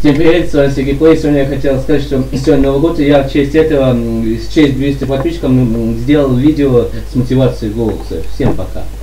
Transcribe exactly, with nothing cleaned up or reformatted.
Всем привет, с вами Сергей Плей. Сегодня я хотел сказать, что сегодня Новый год, и я в честь этого, в честь двухсот подписчиков сделал видео с мотивацией голоса. Всем пока.